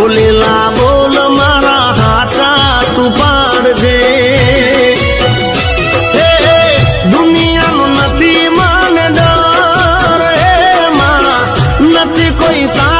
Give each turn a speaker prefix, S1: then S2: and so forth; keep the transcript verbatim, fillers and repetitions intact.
S1: લીલા બોલ મારા હાચા તું પાડજે દુનિયાનું નથી માને ડર હે માં નથી કોઈ તા